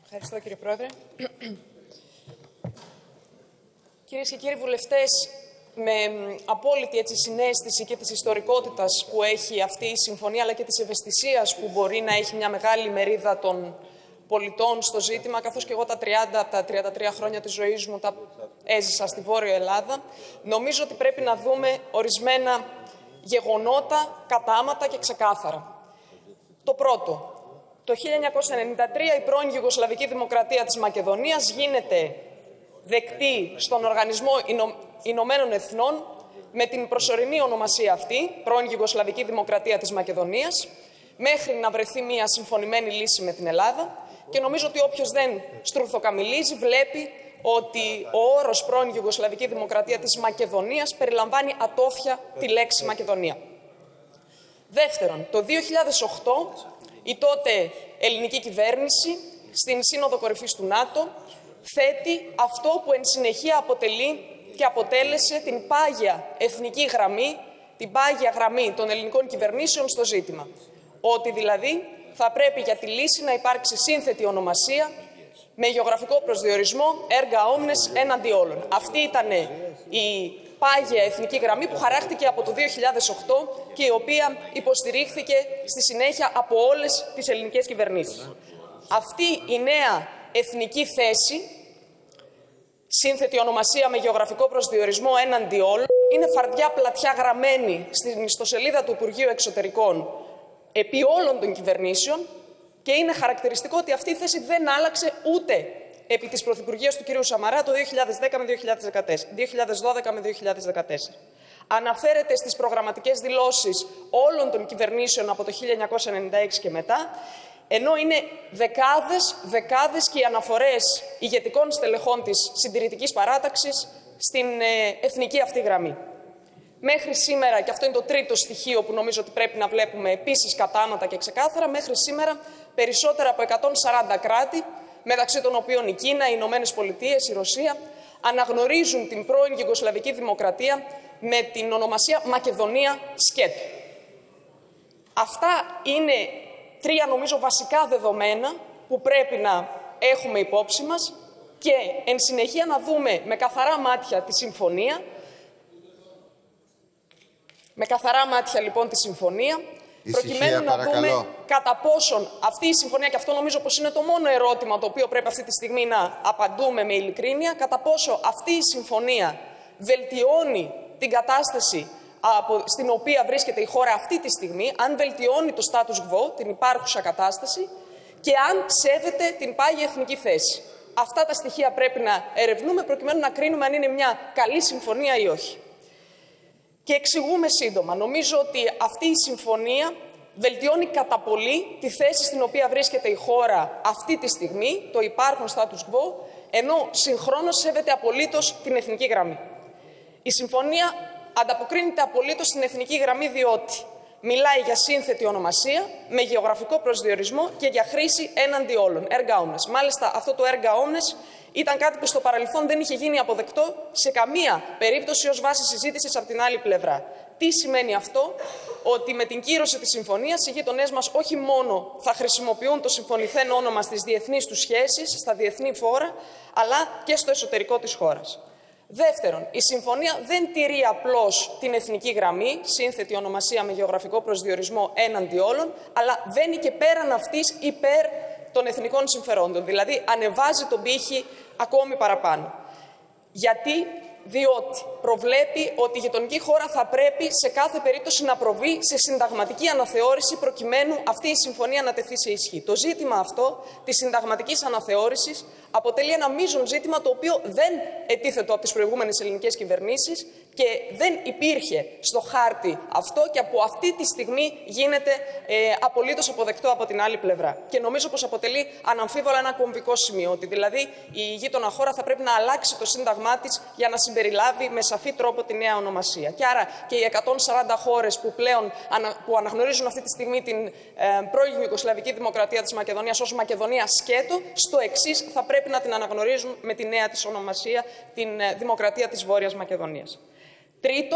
Ευχαριστώ, κύριε Πρόεδρε. Κυρίες και κύριοι βουλευτές, με απόλυτη συναίσθηση και της ιστορικότητας που έχει αυτή η συμφωνία, αλλά και της ευαισθησίας που μπορεί να έχει μια μεγάλη μερίδα των πολιτών στο ζήτημα, καθώς και εγώ τα 33 χρόνια της ζωής μου τα έζησα στη Βόρεια Ελλάδα, νομίζω ότι πρέπει να δούμε ορισμένα γεγονότα, κατάματα και ξεκάθαρα. Το πρώτο, το 1993 η πρώην Ιουγκοσλαβική Δημοκρατία της Μακεδονίας γίνεται δεκτή στον Οργανισμό Ηνωμένων Εθνών με την προσωρινή ονομασία αυτή, πρώην Ιουγκοσλαβική Δημοκρατία της Μακεδονίας, μέχρι να βρεθεί μια συμφωνημένη λύση με την Ελλάδα, και νομίζω ότι όποιος δεν στρουθοκαμιλίζει βλέπει ότι ο όρος πρώην Ιουγκοσλαβική Δημοκρατία της Μακεδονίας περιλαμβάνει ατόφια τη λέξη Μακεδονία. Δεύτερον, το 2008 η τότε ελληνική κυβέρνηση στην Σύνοδο Κορυφής του ΝΑΤΟ θέτει αυτό που εν συνεχεία αποτελεί και αποτέλεσε την πάγια εθνική γραμμή, την πάγια γραμμή των ελληνικών κυβερνήσεων στο ζήτημα. Ότι δηλαδή θα πρέπει για τη λύση να υπάρξει σύνθετη ονομασία με γεωγραφικό προσδιορισμό erga omnes έναντι όλων. Αυτή ήταν η πάγια εθνική γραμμή που χαράχτηκε από το 2008 και η οποία υποστηρίχθηκε στη συνέχεια από όλες τις ελληνικές κυβερνήσεις. Αυτή η νέα εθνική θέση, σύνθετη ονομασία με γεωγραφικό προσδιορισμό έναντι όλων, είναι φαρδιά πλατιά γραμμένη στην ιστοσελίδα του Υπουργείου Εξωτερικών επί όλων των κυβερνήσεων και είναι χαρακτηριστικό ότι αυτή η θέση δεν άλλαξε ούτε επί της Πρωθυπουργίας του κ. Σαμαρά το 2012 με 2014. Αναφέρεται στις προγραμματικές δηλώσεις όλων των κυβερνήσεων από το 1996 και μετά, ενώ είναι δεκάδες και οι αναφορές ηγετικών στελεχών της συντηρητικής παράταξης στην εθνική αυτή γραμμή. Μέχρι σήμερα, και αυτό είναι το τρίτο στοιχείο που νομίζω ότι πρέπει να βλέπουμε επίσης κατάματα και ξεκάθαρα, μέχρι σήμερα περισσότερα από 140 κράτη, μεταξύ των οποίων η Κίνα, οι Ηνωμένες Πολιτείες, η Ρωσία, αναγνωρίζουν την πρώην Ιουγκοσλαβική Δημοκρατία με την ονομασία Μακεδονία σκέτο. Αυτά είναι τρία νομίζω βασικά δεδομένα που πρέπει να έχουμε υπόψη μας και εν συνεχεία να δούμε με καθαρά μάτια τη συμφωνία. Με καθαρά μάτια λοιπόν τη συμφωνία, προκειμένου να δούμε κατά πόσον αυτή η συμφωνία, και αυτό νομίζω πως είναι το μόνο ερώτημα το οποίο πρέπει αυτή τη στιγμή να απαντούμε με ειλικρίνεια, κατά πόσο αυτή η συμφωνία βελτιώνει την κατάσταση στην οποία βρίσκεται η χώρα αυτή τη στιγμή, αν βελτιώνει το status quo, την υπάρχουσα κατάσταση, και αν σέβεται την πάγια εθνική θέση. Αυτά τα στοιχεία πρέπει να ερευνούμε προκειμένου να κρίνουμε αν είναι μια καλή συμφωνία ή όχι. Και εξηγούμε σύντομα. Νομίζω ότι αυτή η συμφωνία βελτιώνει κατά πολύ τη θέση στην οποία βρίσκεται η χώρα αυτή τη στιγμή, το υπάρχον status quo, ενώ συγχρόνως σέβεται απολύτως την εθνική γραμμή. Η συμφωνία ανταποκρίνεται απολύτως στην εθνική γραμμή διότι μιλάει για σύνθετη ονομασία, με γεωγραφικό προσδιορισμό και για χρήση έναντι όλων, erga omnes. Μάλιστα αυτό το erga omnes ήταν κάτι που στο παρελθόν δεν είχε γίνει αποδεκτό σε καμία περίπτωση ως βάση συζήτησης από την άλλη πλευρά. Τι σημαίνει αυτό? Ότι με την κύρωση της συμφωνίας οι γείτονές μας όχι μόνο θα χρησιμοποιούν το συμφωνηθέν όνομα στις διεθνείς τους σχέσεις, στα διεθνή φόρα, αλλά και στο εσωτερικό της χώρας. Δεύτερον, η συμφωνία δεν τηρεί απλώς την εθνική γραμμή, σύνθετη ονομασία με γεωγραφικό προσδιορισμό έναντι όλων, αλλά βαίνει και πέραν αυτής υπέρ των εθνικών συμφερόντων, δηλαδή ανεβάζει τον πύχη ακόμη παραπάνω. Γιατί? Διότι προβλέπει ότι η γειτονική χώρα θα πρέπει σε κάθε περίπτωση να προβεί σε συνταγματική αναθεώρηση προκειμένου αυτή η συμφωνία να τεθεί σε ισχύ. Το ζήτημα αυτό της συνταγματικής αναθεώρησης αποτελεί ένα μείζον ζήτημα το οποίο δεν ετίθετο από τις προηγούμενες ελληνικές κυβερνήσεις και δεν υπήρχε στο χάρτη αυτό και από αυτή τη στιγμή γίνεται απολύτως αποδεκτό από την άλλη πλευρά. Και νομίζω πως αποτελεί αναμφίβολα ένα κομβικό σημείο, ότι δηλαδή η γείτονα χώρα θα πρέπει να αλλάξει το σύνταγμά της για να συμπεριλάβει με σαφή τρόπο τη νέα ονομασία. Και άρα και οι 140 χώρες που πλέον αναγνωρίζουν αυτή τη στιγμή την πρώην Ιουγκοσλαβική Δημοκρατία της Μακεδονίας ως Μακεδονία σκέτο, στο εξής θα πρέπει να την αναγνωρίζουν με τη νέα της ονομασία, την Δημοκρατία της Βόρειας Μακεδονίας. Τρίτον,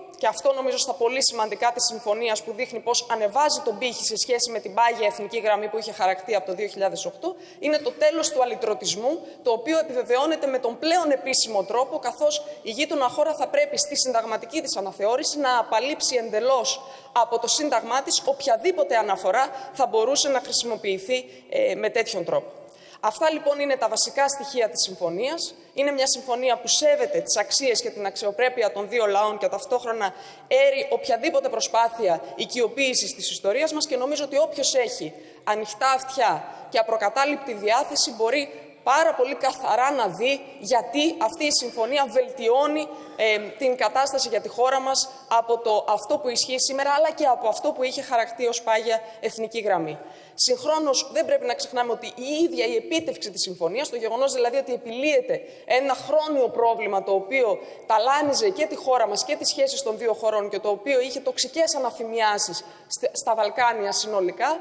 και αυτό νομίζω στα πολύ σημαντικά της συμφωνίας που δείχνει πώς ανεβάζει τον πύχη σε σχέση με την πάγια εθνική γραμμή που είχε χαρακτεί από το 2008, είναι το τέλος του αλυτρωτισμού, το οποίο επιβεβαιώνεται με τον πλέον επίσημο τρόπο, καθώς η γείτονα χώρα θα πρέπει στη συνταγματική της αναθεώρηση να απαλείψει εντελώς από το σύνταγμά της οποιαδήποτε αναφορά θα μπορούσε να χρησιμοποιηθεί με τέτοιον τρόπο. Αυτά λοιπόν είναι τα βασικά στοιχεία της συμφωνίας. Είναι μια συμφωνία που σέβεται τις αξίες και την αξιοπρέπεια των δύο λαών και ταυτόχρονα έρει οποιαδήποτε προσπάθεια οικειοποίησης της ιστορίας μας, και νομίζω ότι όποιος έχει ανοιχτά αυτιά και απροκατάληπτη διάθεση μπορεί πάρα πολύ καθαρά να δει γιατί αυτή η συμφωνία βελτιώνει την κατάσταση για τη χώρα μας από αυτό που ισχύει σήμερα, αλλά και από αυτό που είχε χαρακτεί ως πάγια εθνική γραμμή. Συγχρόνως, δεν πρέπει να ξεχνάμε ότι η ίδια η επίτευξη της συμφωνίας, το γεγονός δηλαδή ότι επιλύεται ένα χρόνιο πρόβλημα το οποίο ταλάνιζε και τη χώρα μας και τις σχέσεις των δύο χωρών και το οποίο είχε τοξικές αναφημιάσεις στα Βαλκάνια συνολικά,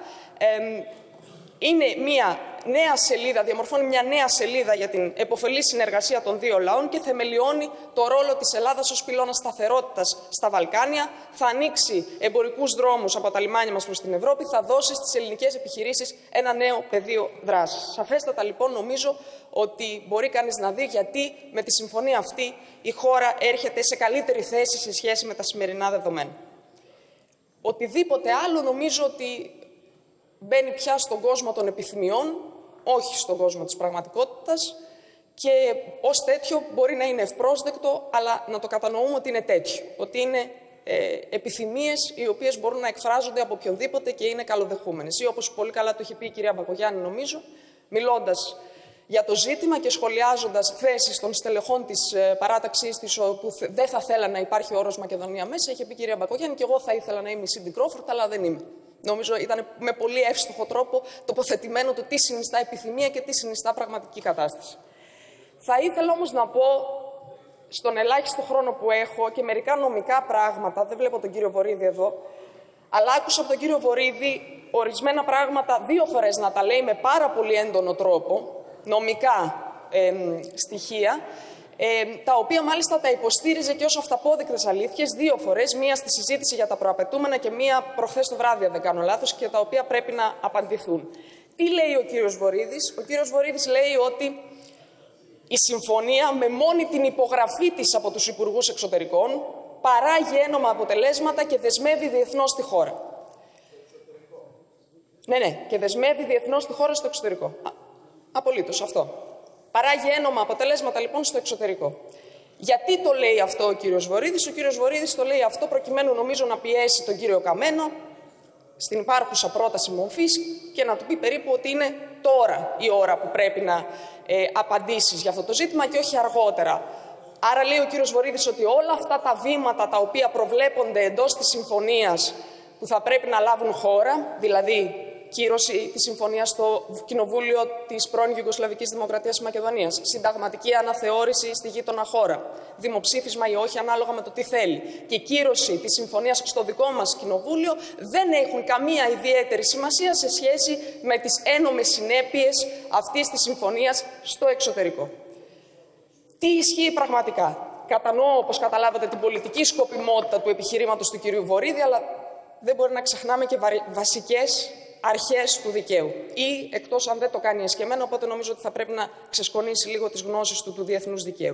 είναι μια νέα σελίδα, διαμορφώνει μια νέα σελίδα για την επωφελή συνεργασία των δύο λαών και θεμελιώνει το ρόλο της Ελλάδας ως πυλώνα σταθερότητας στα Βαλκάνια, θα ανοίξει εμπορικούς δρόμους από τα λιμάνια μας προς την Ευρώπη, θα δώσει στις ελληνικές επιχειρήσεις ένα νέο πεδίο δράσης. Σαφέστατα λοιπόν νομίζω ότι μπορεί κανείς να δει γιατί με τη συμφωνία αυτή η χώρα έρχεται σε καλύτερη θέση σε σχέση με τα σημερινά δεδομένα. Οτιδήποτε άλλο νομίζω ότι μπαίνει πια στον κόσμο των επιθυμιών, όχι στον κόσμο της πραγματικότητας, και ως τέτοιο μπορεί να είναι ευπρόσδεκτο, αλλά να το κατανοούμε ότι είναι τέτοιο, ότι είναι επιθυμίες οι οποίες μπορούν να εκφράζονται από οποιονδήποτε και είναι καλοδεχούμενες. Ή όπως πολύ καλά το είχε πει η κυρία Μπακογιάννη, νομίζω, μιλώντας για το ζήτημα και σχολιάζοντας θέσεις των στελεχών της παράταξής της, όπου δεν θα θέλα να υπάρχει ο όρος Μακεδονία μέσα, είχε πει η κυρία Μπακογιάννη, και εγώ θα ήθελα να είμαι η Σίντι Κρόφορντ, αλλά δεν είμαι. Νομίζω ήταν με πολύ εύστοχο τρόπο τοποθετημένο το τι συνιστά επιθυμία και τι συνιστά πραγματική κατάσταση. Θα ήθελα όμως να πω, στον ελάχιστο χρόνο που έχω, και μερικά νομικά πράγματα, δεν βλέπω τον κύριο Βορίδη εδώ, αλλά άκουσα από τον κύριο Βορίδη ορισμένα πράγματα 2 φορές να τα λέει με πάρα πολύ έντονο τρόπο, νομικά στοιχεία, τα οποία μάλιστα τα υποστήριζε και ως αυταπόδεικτες αλήθειες 2 φορές, μία στη συζήτηση για τα προαπαιτούμενα και μία προχθές το βράδυ, αν δεν κάνω λάθος, και τα οποία πρέπει να απαντηθούν. Τι λέει ο κύριος Βορίδης? Ο κύριος Βορίδης λέει ότι η συμφωνία με μόνη την υπογραφή της από τους Υπουργούς Εξωτερικών παράγει ένομα αποτελέσματα και δεσμεύει διεθνώς τη χώρα. Ναι, και δεσμεύει διεθνώς τη χώρα στο εξωτερικό. Απολύτως αυτό. Παράγει ένομα αποτελέσματα λοιπόν στο εξωτερικό. Γιατί το λέει αυτό ο κύριος Βορίδης? Ο κύριος Βορίδης το λέει αυτό προκειμένου, νομίζω, να πιέσει τον κύριο Καμένο στην υπάρχουσα πρόταση μορφής και να του πει περίπου ότι είναι τώρα η ώρα που πρέπει να απαντήσεις για αυτό το ζήτημα και όχι αργότερα. Άρα λέει ο κύριος Βορίδης ότι όλα αυτά τα βήματα τα οποία προβλέπονται εντός της συμφωνίας που θα πρέπει να λάβουν χώρα, δηλαδή κύρωση της συμφωνίας στο Κοινοβούλιο της πρώην Ιουγκοσλαβικής Δημοκρατίας της Μακεδονίας, συνταγματική αναθεώρηση στη γείτονα χώρα, δημοψήφισμα ή όχι ανάλογα με το τι θέλει, και κύρωση της συμφωνίας στο δικό μας Κοινοβούλιο, δεν έχουν καμία ιδιαίτερη σημασία σε σχέση με τις ένομες συνέπειες αυτής της συμφωνίας στο εξωτερικό. Τι ισχύει πραγματικά? Κατανοώ, όπως καταλάβατε, την πολιτική σκοπιμότητα του επιχειρήματος του κυρίου Βορίδη, αλλά δεν μπορεί να ξεχνάμε και βασικές αρχές του δικαίου. Ή εκτός αν δεν το κάνει εσκεμμένο, οπότε νομίζω ότι θα πρέπει να ξεσκονίσει λίγο τις γνώσεις του διεθνούς δικαίου.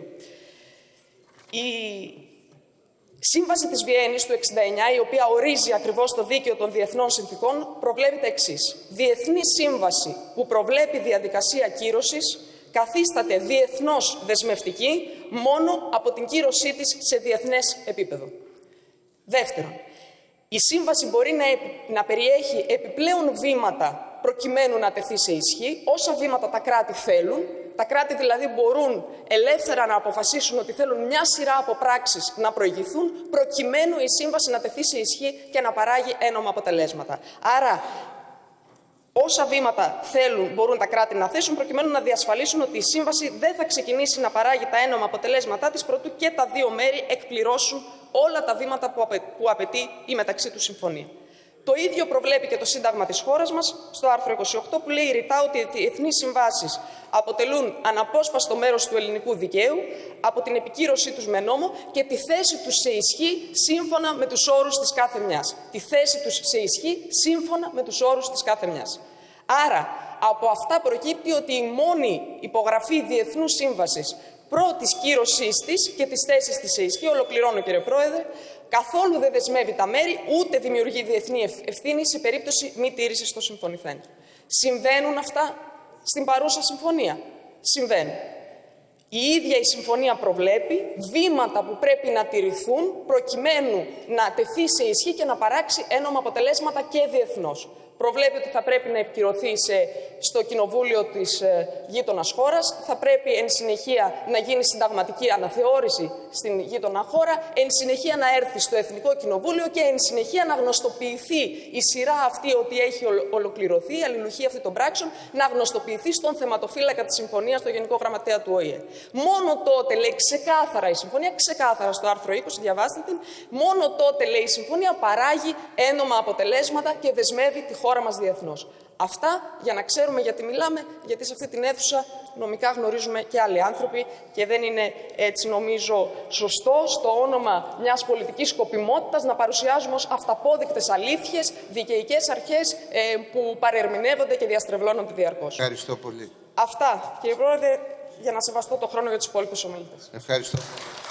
Η Σύμβαση της Βιέννης του 1969, η οποία ορίζει ακριβώς το δίκαιο των διεθνών συνθηκών, προβλέπει τα εξής. Διεθνή σύμβαση που προβλέπει διαδικασία κύρωσης καθίσταται διεθνώς δεσμευτική μόνο από την κύρωσή της σε διεθνές επίπεδο. Δεύτερον, η σύμβαση μπορεί να περιέχει επιπλέον βήματα προκειμένου να τεθεί σε ισχύ, όσα βήματα τα κράτη θέλουν. Τα κράτη δηλαδή μπορούν ελεύθερα να αποφασίσουν ότι θέλουν μια σειρά από πράξεις να προηγηθούν, προκειμένου η σύμβαση να τεθεί σε ισχύ και να παράγει ένομα αποτελέσματα. Άρα, όσα βήματα θέλουν μπορούν τα κράτη να θέσουν, προκειμένου να διασφαλίσουν ότι η σύμβαση δεν θα ξεκινήσει να παράγει τα ένομα αποτελέσματά της, προτού και τα δύο μέρη εκπληρώσουν όλα τα βήματα που απαιτεί η μεταξύ τους συμφωνία. Το ίδιο προβλέπει και το Σύνταγμα της χώρας μας, στο άρθρο 28, που λέει ρητά ότι οι διεθνείς συμβάσεις αποτελούν αναπόσπαστο μέρος του ελληνικού δικαίου από την επικύρωσή τους με νόμο και τη θέση τους σε ισχύ σύμφωνα με τους όρους της κάθε μιας. Τη θέση τους σε ισχύ σύμφωνα με τους όρους της κάθε μιας. Άρα, από αυτά προκύπτει ότι η μόνη υπογραφή διεθνούς σύμβασης πρώτης κύρωσής της και της θέσης της σε ισχύ, ολοκληρώνω κύριε Πρόεδρε, καθόλου δεν δεσμεύει τα μέρη, ούτε δημιουργεί διεθνή ευθύνη σε περίπτωση μη τήρησης των συμφωνηθέντων. Συμβαίνουν αυτά στην παρούσα συμφωνία? Συμβαίνουν. Η ίδια η συμφωνία προβλέπει βήματα που πρέπει να τηρηθούν προκειμένου να τεθεί σε ισχύ και να παράξει ένομα αποτελέσματα και διεθνώς. Προβλέπει ότι θα πρέπει να επικυρωθεί στο Κοινοβούλιο της γείτονας χώρας, θα πρέπει εν συνεχεία να γίνει συνταγματική αναθεώρηση στην γείτονα χώρα, εν συνεχεία να έρθει στο Εθνικό Κοινοβούλιο και εν συνεχεία να γνωστοποιηθεί η σειρά αυτή ότι έχει ολοκληρωθεί, η αλληλουχία αυτή των πράξεων, να γνωστοποιηθεί στον θεματοφύλακα της συμφωνίας, στο Γενικό Γραμματέα του ΟΗΕ. Μόνο τότε, λέει ξεκάθαρα η συμφωνία, ξεκάθαρα στο άρθρο 20, διαβάστε την, μόνο τότε, λέει η συμφωνία, παράγει ένομα αποτελέσματα και δεσμεύει τη χώρα μας διεθνώς. Αυτά για να ξέρουμε γιατί μιλάμε, γιατί σε αυτή την αίθουσα νομικά γνωρίζουμε και άλλοι άνθρωποι και δεν είναι έτσι νομίζω σωστό στο όνομα μιας πολιτικής σκοπιμότητας να παρουσιάζουμε ως αυταπόδεικτες αλήθειες δικαιικές αρχές που παρερμηνεύονται και διαστρεβλώνονται διαρκώς. Ευχαριστώ πολύ. Αυτά, κύριε Πρόεδρε, για να σεβαστώ το χρόνο για τους υπόλοιπους ομιλητές. Ευχαριστώ.